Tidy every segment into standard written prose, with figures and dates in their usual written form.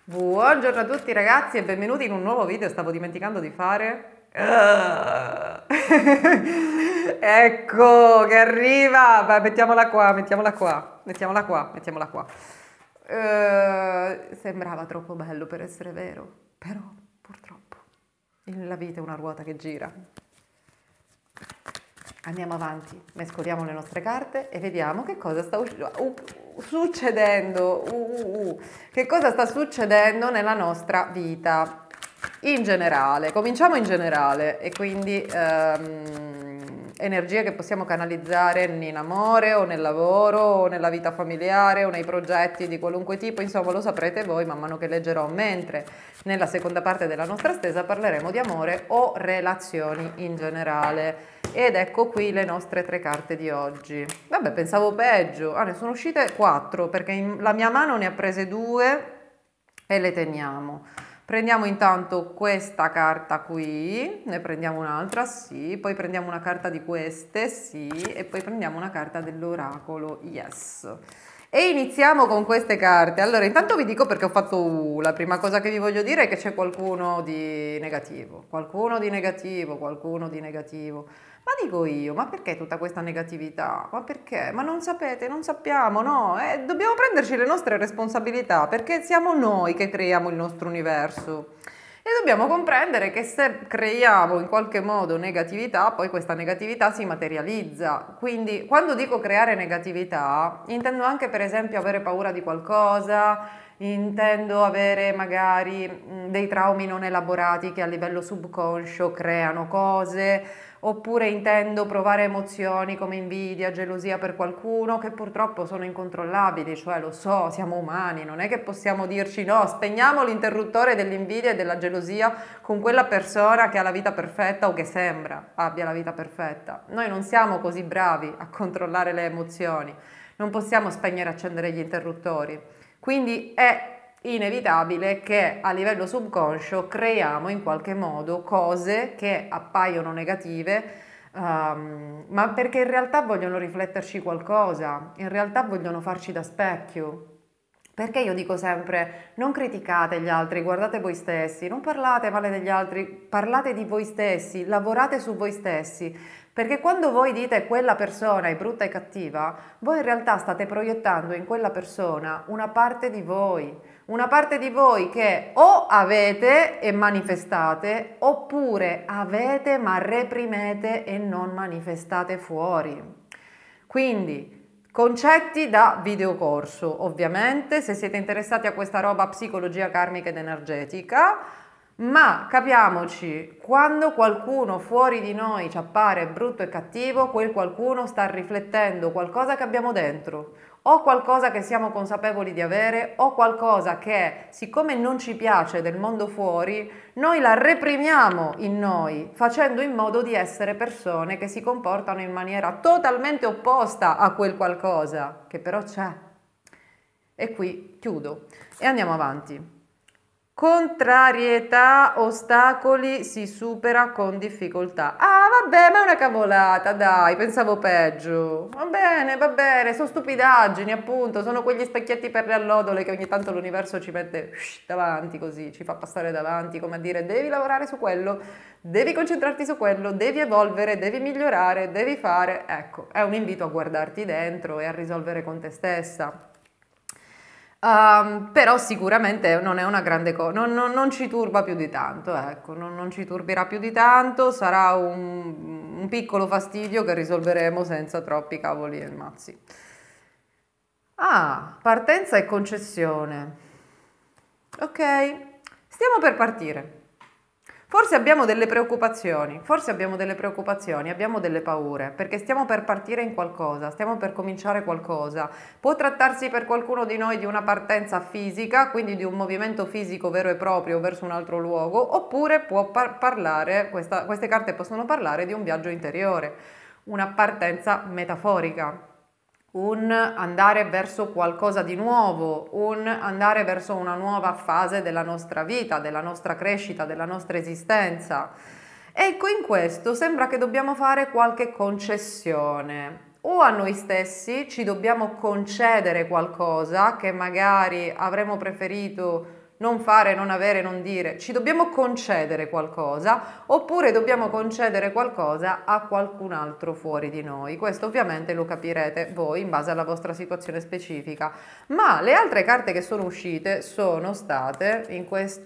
Buongiorno a tutti ragazzi e benvenuti in un nuovo video. Stavo dimenticando di fare... Ecco che arriva. Vai, mettiamola qua, mettiamola qua, mettiamola qua, mettiamola qua. Sembrava troppo bello per essere vero, però purtroppo la vita è una ruota che gira. Andiamo avanti, mescoliamo le nostre carte e vediamo che cosa sta succedendo. Che cosa sta succedendo nella nostra vita in generale. Cominciamo in generale e quindi energie che possiamo canalizzare in amore o nel lavoro o nella vita familiare o nei progetti di qualunque tipo, insomma lo saprete voi man mano che leggerò, mentre nella seconda parte della nostra stesa parleremo di amore o relazioni in generale. Ed ecco qui le nostre tre carte di oggi. Vabbè, pensavo peggio. Ne sono uscite 4 perché la mia mano ne ha prese 2 e le teniamo. Prendiamo intanto questa carta qui, ne prendiamo un'altra, sì, poi prendiamo una carta di queste, sì, e poi prendiamo una carta dell'oracolo, yes. E iniziamo con queste carte. Allora, intanto vi dico perché ho fatto la prima cosa che vi voglio dire è che c'è qualcuno di negativo, qualcuno di negativo, qualcuno di negativo. Ma dico io, ma perché tutta questa negatività? Ma perché? Ma non sapete, non sappiamo, no? Dobbiamo prenderci le nostre responsabilità perché siamo noi che creiamo il nostro universo. E dobbiamo comprendere che se creiamo in qualche modo negatività, poi questa negatività si materializza. Quindi quando dico creare negatività, intendo anche per esempio avere paura di qualcosa, intendo avere magari dei traumi non elaborati che a livello subconscio creano cose, oppure intendo provare emozioni come invidia, gelosia per qualcuno che purtroppo sono incontrollabili, cioè lo so, siamo umani, non è che possiamo dirci no, spegniamo l'interruttore dell'invidia e della gelosia con quella persona che ha la vita perfetta o che sembra abbia la vita perfetta. Noi non siamo così bravi a controllare le emozioni, non possiamo spegnere e accendere gli interruttori, quindi è inevitabile che a livello subconscio creiamo in qualche modo cose che appaiono negative, ma perché in realtà vogliono rifletterci qualcosa, in realtà vogliono farci da specchio. Perché io dico sempre, non criticate gli altri, guardate voi stessi, non parlate male degli altri, parlate di voi stessi, lavorate su voi stessi, perché quando voi dite quella persona è brutta e cattiva, voi in realtà state proiettando in quella persona una parte di voi che o avete e manifestate, oppure avete ma reprimete e non manifestate fuori. Quindi concetti da videocorso, ovviamente, se siete interessati a questa roba psicologia karmica ed energetica, ma capiamoci, quando qualcuno fuori di noi ci appare brutto e cattivo, quel qualcuno sta riflettendo qualcosa che abbiamo dentro, o qualcosa che siamo consapevoli di avere, o qualcosa che, siccome non ci piace del mondo fuori, noi la reprimiamo in noi, facendo in modo di essere persone che si comportano in maniera totalmente opposta a quel qualcosa, che però c'è. E qui chiudo e andiamo avanti. Contrarietà, ostacoli si supera con difficoltà. Ah, vabbè, ma è una cavolata, dai, pensavo peggio. Va bene, sono stupidaggini, appunto, sono quegli specchietti per le allodole che ogni tanto l'universo ci mette davanti così, ci fa passare davanti, come a dire, devi lavorare su quello, devi concentrarti su quello, devi evolvere, devi migliorare, devi fare. Ecco, è un invito a guardarti dentro e a risolvere con te stessa. Però sicuramente non è una grande cosa, non ci turba più di tanto, ecco, non ci turbirà più di tanto, sarà un piccolo fastidio che risolveremo senza troppi cavoli e mazzi. Partenza e concessione. Ok, stiamo per partire. Forse abbiamo delle preoccupazioni, abbiamo delle paure, perché stiamo per partire in qualcosa, stiamo per cominciare qualcosa. Può trattarsi per qualcuno di noi di una partenza fisica, quindi di un movimento fisico vero e proprio verso un altro luogo, oppure può queste carte possono parlare di un viaggio interiore, una partenza metaforica. Un andare verso qualcosa di nuovo, un andare verso una nuova fase della nostra vita, della nostra crescita, della nostra esistenza. Ecco, in questo sembra che dobbiamo fare qualche concessione. O a noi stessi ci dobbiamo concedere qualcosa che magari avremmo preferito non fare, non avere, non dire, ci dobbiamo concedere qualcosa oppure dobbiamo concedere qualcosa a qualcun altro fuori di noi. Questo ovviamente lo capirete voi in base alla vostra situazione specifica. Ma le altre carte che sono uscite sono state in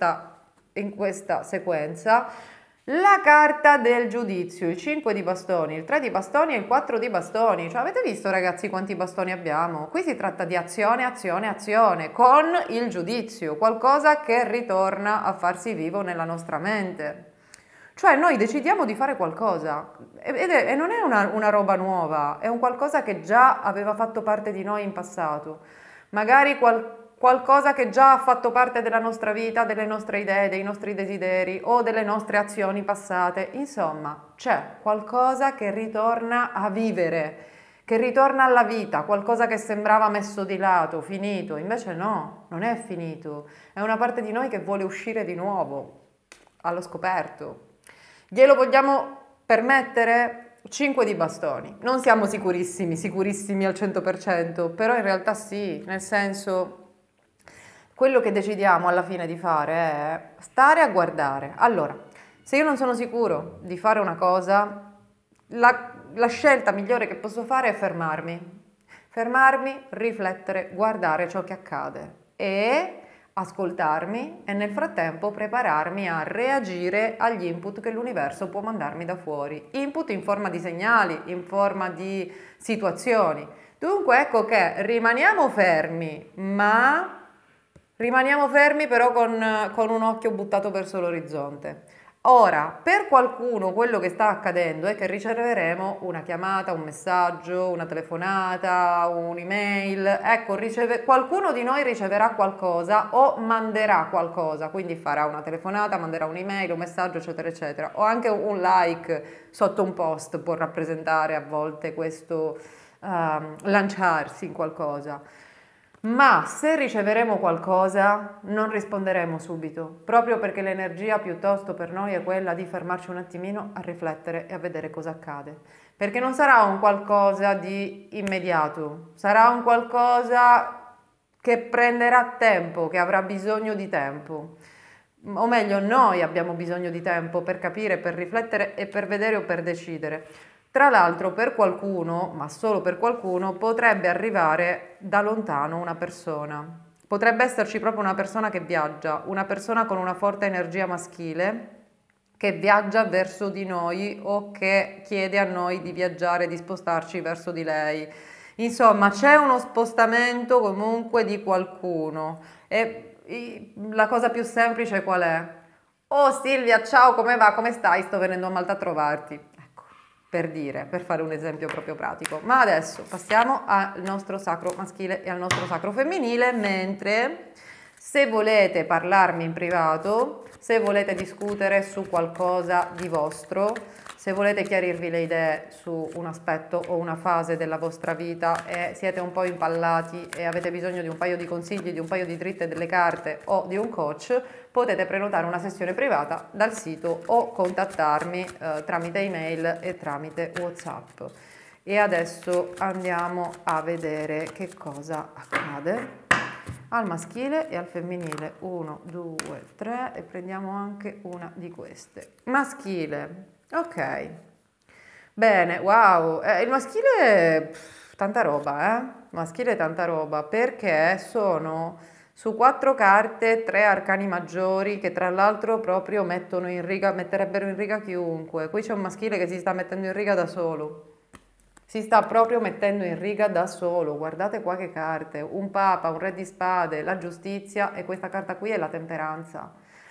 questa sequenza la carta del giudizio, il 5 di bastoni, il 3 di bastoni e il 4 di bastoni. Cioè, avete visto ragazzi quanti bastoni abbiamo? Qui si tratta di azione, azione, azione, con il giudizio, qualcosa che ritorna a farsi vivo nella nostra mente. Cioè noi decidiamo di fare qualcosa e non è una roba nuova, è un qualcosa che già aveva fatto parte di noi in passato. Magari qualcosa che già ha fatto parte della nostra vita, delle nostre idee, dei nostri desideri o delle nostre azioni passate. Insomma, c'è qualcosa che ritorna a vivere, che ritorna alla vita, qualcosa che sembrava messo di lato, finito. Invece no, non è finito. È una parte di noi che vuole uscire di nuovo, allo scoperto. Glielo vogliamo permettere? 5 di bastoni. Non siamo sicurissimi al 100%, però in realtà sì, nel senso, quello che decidiamo alla fine di fare è stare a guardare. Allora, se io non sono sicuro di fare una cosa, la scelta migliore che posso fare è fermarmi, riflettere, guardare ciò che accade e ascoltarmi e nel frattempo prepararmi a reagire agli input che l'universo può mandarmi da fuori. Input in forma di segnali, in forma di situazioni. Dunque ecco che rimaniamo fermi, ma rimaniamo fermi però con un occhio buttato verso l'orizzonte. Ora, per qualcuno quello che sta accadendo è che riceveremo una chiamata, un messaggio, una telefonata, un'email. Ecco, qualcuno di noi riceverà qualcosa o manderà qualcosa, quindi farà una telefonata, manderà un'email, un messaggio, eccetera, eccetera. O anche un like sotto un post può rappresentare a volte questo lanciarsi in qualcosa. Ma se riceveremo qualcosa non risponderemo subito, proprio perché l'energia piuttosto per noi è quella di fermarci un attimino a riflettere e a vedere cosa accade. Perché non sarà un qualcosa di immediato, sarà un qualcosa che prenderà tempo, che avrà bisogno di tempo. O meglio, noi abbiamo bisogno di tempo per capire, per riflettere e per vedere o per decidere. Tra l'altro per qualcuno, ma solo per qualcuno, potrebbe arrivare da lontano una persona. Potrebbe esserci proprio una persona che viaggia, una persona con una forte energia maschile che viaggia verso di noi o che chiede a noi di viaggiare, di spostarci verso di lei. Insomma, c'è uno spostamento comunque di qualcuno e la cosa più semplice qual è? Oh Silvia, ciao, come va? Come stai? Sto venendo a Malta a trovarti. Per dire, per fare un esempio proprio pratico. Ma adesso passiamo al nostro sacro maschile e al nostro sacro femminile, mentre se volete parlarmi in privato, se volete discutere su qualcosa di vostro, se volete chiarirvi le idee su un aspetto o una fase della vostra vita e siete un po' impallati e avete bisogno di un paio di consigli, di un paio di dritte delle carte o di un coach, potete prenotare una sessione privata dal sito o contattarmi tramite email e tramite WhatsApp. E adesso andiamo a vedere che cosa accade al maschile e al femminile. 1, 2, 3 e prendiamo anche una di queste. Maschile, ok. Bene, wow, il maschile tanta roba, maschile tanta roba, perché sono su 4 carte 3 arcani maggiori che tra l'altro proprio metterebbero in riga chiunque. Qui c'è un maschile che si sta mettendo in riga da solo. Si sta proprio mettendo in riga da solo, guardate qua che carte, un papa, un re di spade, la giustizia e questa carta qui è la temperanza.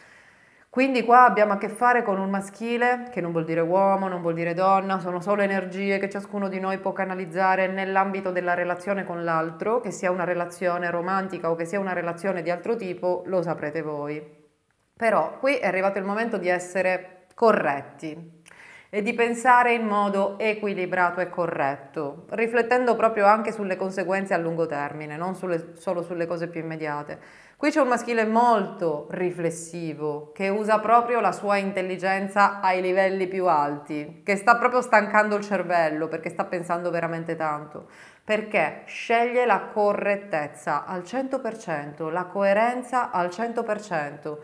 Quindi qua abbiamo a che fare con un maschile, che non vuol dire uomo, non vuol dire donna, sono solo energie che ciascuno di noi può canalizzare nell'ambito della relazione con l'altro, che sia una relazione romantica o che sia una relazione di altro tipo, lo saprete voi. Però qui è arrivato il momento di essere corretti e di pensare in modo equilibrato e corretto, riflettendo proprio anche sulle conseguenze a lungo termine, non solo sulle cose più immediate. Qui c'è un maschile molto riflessivo, che usa proprio la sua intelligenza ai livelli più alti, che sta proprio stancando il cervello perché sta pensando veramente tanto, perché sceglie la correttezza al 100%, la coerenza al 100%.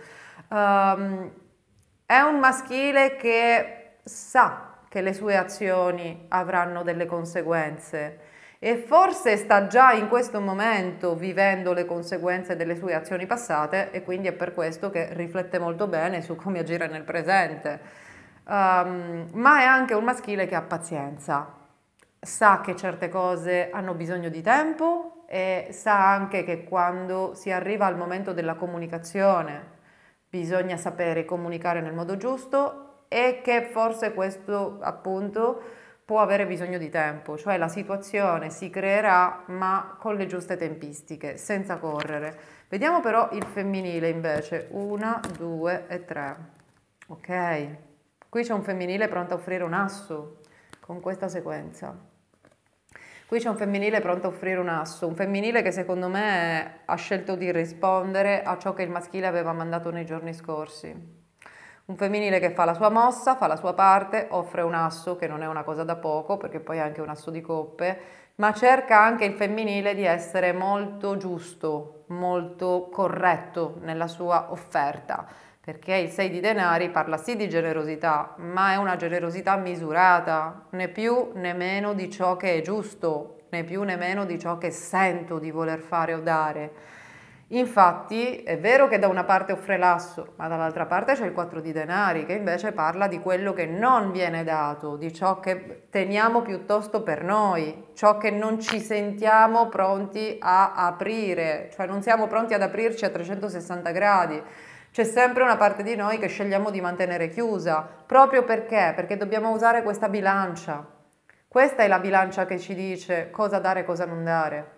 È un maschile che sa che le sue azioni avranno delle conseguenze e forse sta già in questo momento vivendo le conseguenze delle sue azioni passate e quindi è per questo che riflette molto bene su come agire nel presente. Ma è anche un maschile che ha pazienza, sa che certe cose hanno bisogno di tempo e sa anche che quando si arriva al momento della comunicazione bisogna sapere comunicare nel modo giusto e che forse questo appunto può avere bisogno di tempo, cioè la situazione si creerà ma con le giuste tempistiche, senza correre. Vediamo però il femminile invece, 1, 2 e 3. Ok, qui c'è un femminile pronto a offrire un asso con questa sequenza. Qui c'è un femminile pronto a offrire un asso, un femminile che secondo me ha scelto di rispondere a ciò che il maschile aveva mandato nei giorni scorsi. Un femminile che fa la sua mossa, fa la sua parte, offre un asso, che non è una cosa da poco, perché poi è anche un asso di coppe, ma cerca anche il femminile di essere molto giusto, molto corretto nella sua offerta, perché il 6 di denari parla sì di generosità, ma è una generosità misurata, né più né meno di ciò che è giusto, né più né meno di ciò che sento di voler fare o dare. Infatti è vero che da una parte offre l'asso, ma dall'altra parte c'è il 4 di denari che invece parla di quello che non viene dato, di ciò che teniamo piuttosto per noi, ciò che non ci sentiamo pronti a aprire, cioè non siamo pronti ad aprirci a 360 gradi. C'è sempre una parte di noi che scegliamo di mantenere chiusa, proprio perché? Perché dobbiamo usare questa bilancia. Questa è la bilancia che ci dice cosa dare e cosa non dare.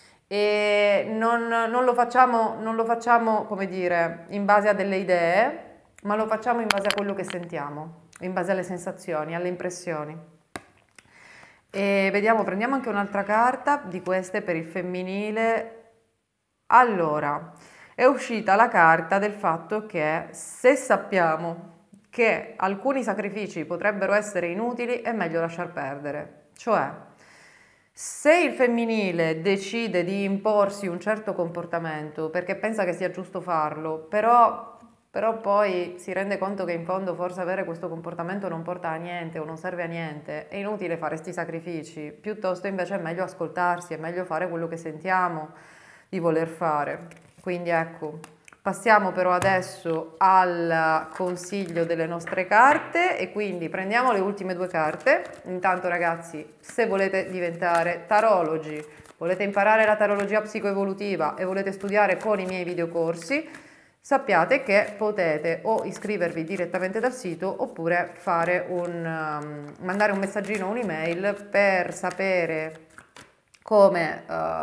E non lo facciamo, come dire, in base a delle idee, ma lo facciamo in base a quello che sentiamo, in base alle sensazioni, alle impressioni. E vediamo, prendiamo anche un'altra carta di queste per il femminile. Allora, è uscita la carta del fatto che se sappiamo che alcuni sacrifici potrebbero essere inutili, è meglio lasciar perdere. Cioè, se il femminile decide di imporsi un certo comportamento perché pensa che sia giusto farlo, però poi si rende conto che in fondo forse avere questo comportamento non porta a niente o non serve a niente, è inutile fare questi sacrifici, piuttosto invece è meglio ascoltarsi, è meglio fare quello che sentiamo di voler fare. Quindi ecco, passiamo però adesso al consiglio delle nostre carte e quindi prendiamo le ultime due carte. Intanto ragazzi, se volete diventare tarologi, volete imparare la tarologia psicoevolutiva e volete studiare con i miei videocorsi, sappiate che potete o iscrivervi direttamente dal sito oppure fare mandare un messaggino o un'email per sapere come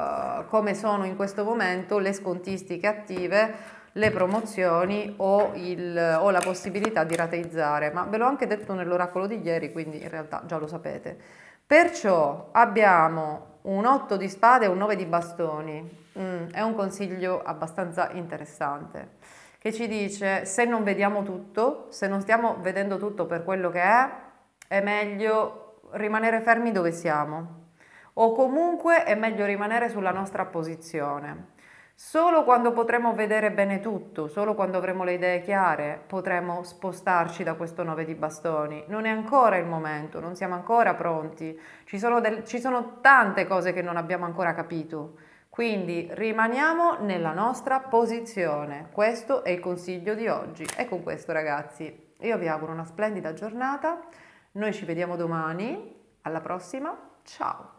sono in questo momento le scontistiche attive, le promozioni o la possibilità di rateizzare, ma ve l'ho anche detto nell'oracolo di ieri, quindi in realtà già lo sapete. Perciò abbiamo un 8 di spade e un 9 di bastoni, è un consiglio abbastanza interessante, che ci dice se non vediamo tutto, se non stiamo vedendo tutto per quello che è meglio rimanere fermi dove siamo. O comunque è meglio rimanere sulla nostra posizione. Solo quando potremo vedere bene tutto, solo quando avremo le idee chiare, potremo spostarci da questo 9 di bastoni. Non è ancora il momento, non siamo ancora pronti. Ci sono tante cose che non abbiamo ancora capito. Quindi rimaniamo nella nostra posizione. Questo è il consiglio di oggi. E con questo, ragazzi, io vi auguro una splendida giornata. Noi ci vediamo domani. Alla prossima. Ciao!